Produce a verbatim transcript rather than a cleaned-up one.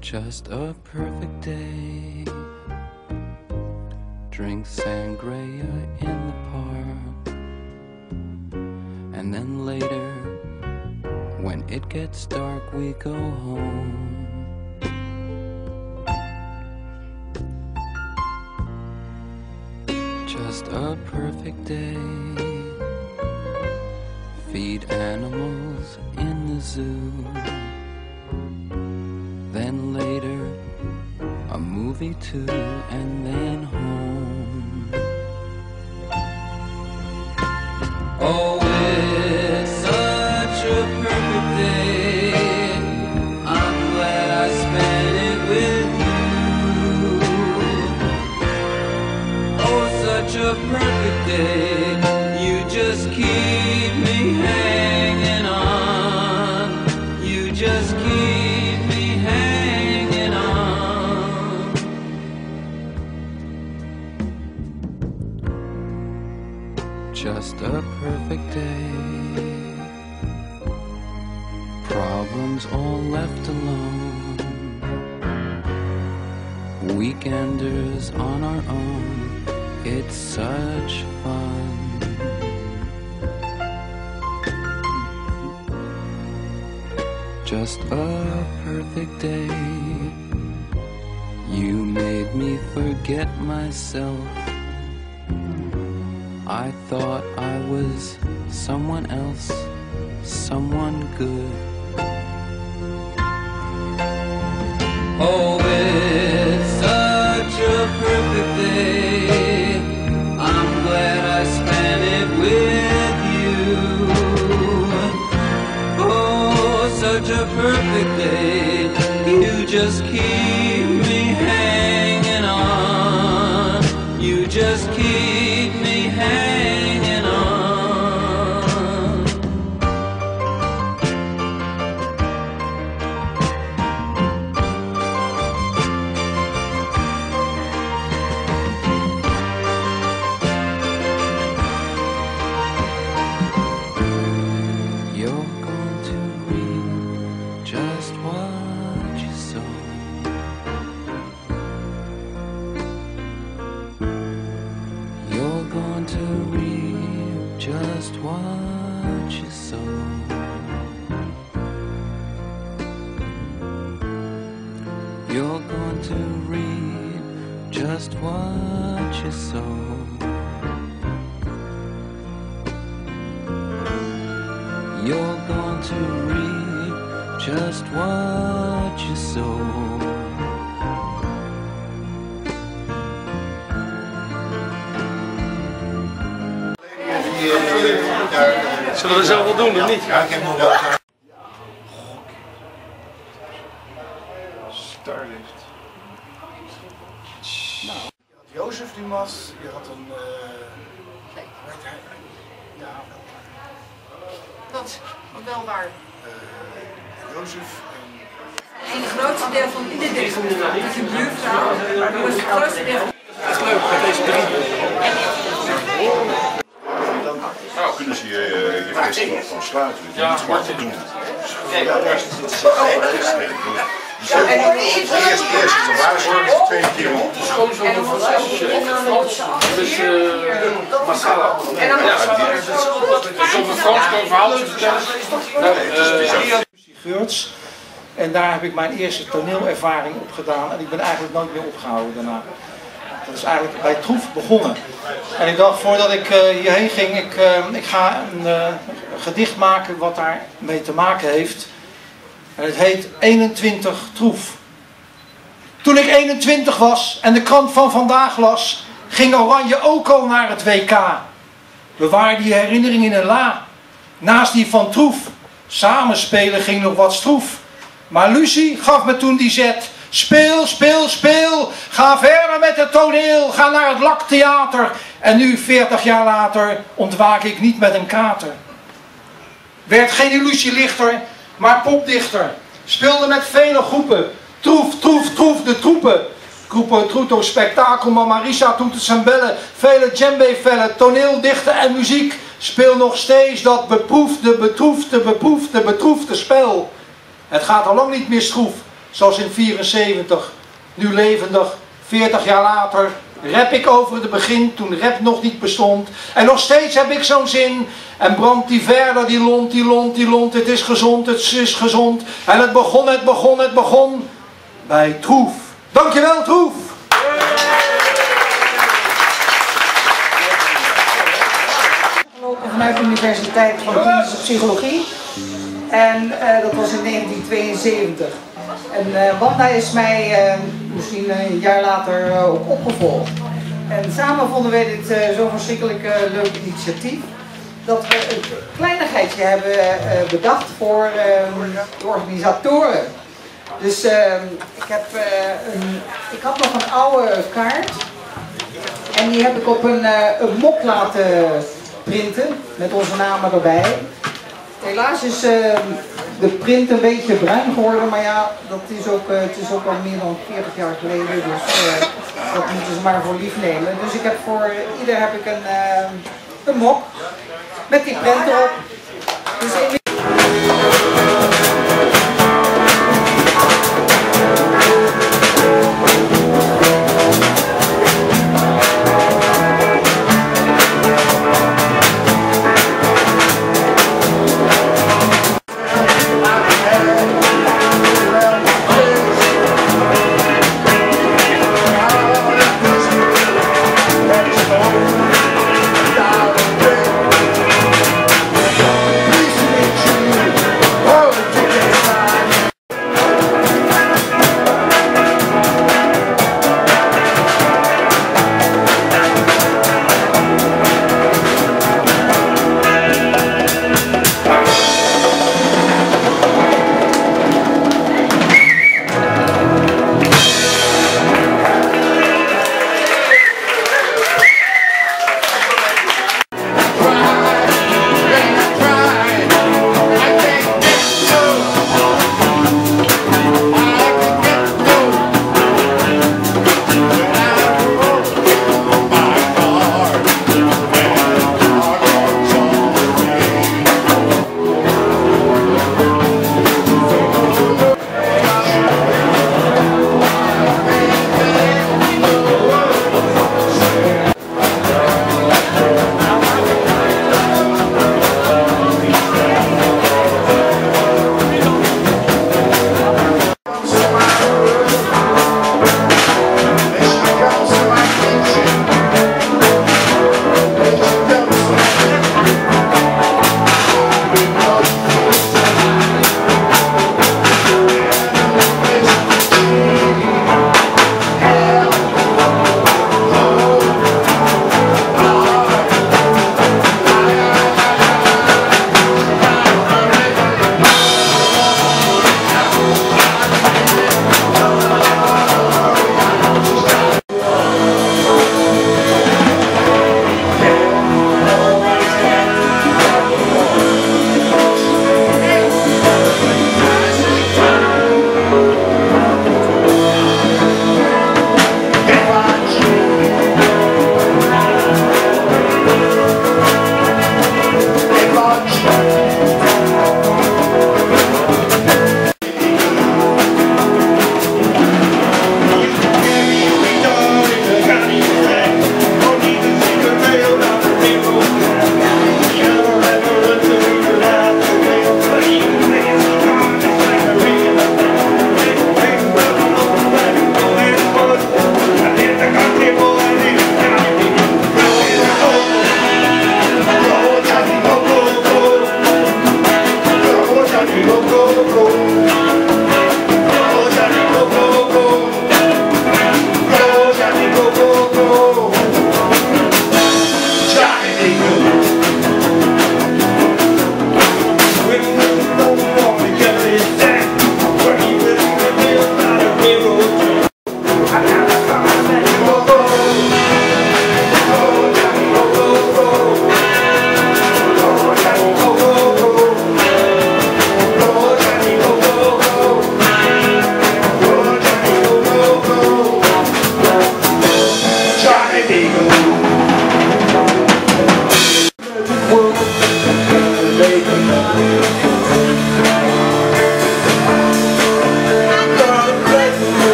Just a perfect day. Drink sangria in the park. And then later, when it gets dark, we go home. Just a perfect day. Feed animals in the zoo. Then later, a movie too, and then home. Oh, it's such a perfect day. I'm glad I spent it with you. Oh, such a perfect day. You just keep me hanging on. You just keep me hanging on. Just a perfect day. Problems all left alone. Weekenders on our own. It's such fun. Just a perfect day. You made me forget myself. I thought I was someone else, someone good. Oh, it's such a perfect day. I'm glad I spent it with you. Oh, such a perfect day. You just keep me hanging on. You just keep me hanging on. You're going to reap just what you sow. You're going to reap just what you sow. You're going to reap just what you sow. You're going to reap just what you sow. Zullen we zelf wel doen, of niet? Ja, ik heb nog wel. Starlift. Nou, je had Jozef die was, je had een. Uh, Nee. Weet hij? Ja, Dat is wel waar. uh, Jozef en. En het grootste deel van ieder deel is een buurvrouw, maar dat was het grootste deel. Het is leuk met deze drie. Nou, kunnen ze je, je festival van sluiten. Je moet maar te doen. Eerst eerst is een waarzorg, de tweede keer op. Schoonzoon van Frans. Dus uh, masala. Zo'n Frans kan verhaaltje vertellen. Geurts. En daar heb ik mijn eerste toneelervaring op gedaan en ik ben eigenlijk nooit meer opgehouden daarna. Dat is eigenlijk bij Troef begonnen. En ik dacht, voordat ik uh, hierheen ging, ik, uh, ik ga een uh, gedicht maken wat daarmee te maken heeft. En het heet eenentwintig Troef. Toen ik eenentwintig was en de krant van vandaag las, ging Oranje ook al naar het W K. Bewaar die herinnering in een la, naast die van Troef. Samenspelen ging nog wat stroef. Maar Lucie gaf me toen die zet. Speel, speel, speel. Ga verder met het toneel. Ga naar het Laktheater. En nu, veertig jaar later, ontwaak ik niet met een kater. Werd geen illusielichter, maar popdichter. Speelde met vele groepen. Troef, troef, troef, de troepen. Groepen, troeto, spektakel, Marisa, toeters en bellen. Vele djembe-vellen, toneeldichten en muziek. Speel nog steeds dat beproefde, betroefde, beproefde, betroefde spel. Het gaat al lang niet meer schroef. zoals in vierenzeventig, nu levendig, veertig jaar later, rap ik over het begin toen rap nog niet bestond. En nog steeds heb ik zo'n zin. En brandt die verder, die lont, die lont, die lont. Het is gezond, het is gezond. En het begon, het begon, het begon bij Troef. Dankjewel, Troef! Vanuit de Universiteit van Klinische Psychologie. En uh, dat was in negentien tweeënzeventig. En uh, Wanda is mij uh, misschien een jaar later uh, ook opgevolgd. En samen vonden wij dit uh, zo'n verschrikkelijk uh, leuk initiatief. Dat we een kleinigheidje hebben uh, bedacht voor uh, de organisatoren. Dus uh, ik, heb, uh, een, ik had nog een oude kaart. En die heb ik op een, uh, een mok laten printen. Met onze namen erbij. Helaas is uh, de print een beetje bruin geworden, maar ja, dat is ook, uh, het is ook al meer dan veertig jaar geleden, dus uh, dat moeten ze maar voor lief nemen. Dus ik heb voor uh, ieder heb ik een, uh, een mok met die print erop. Dus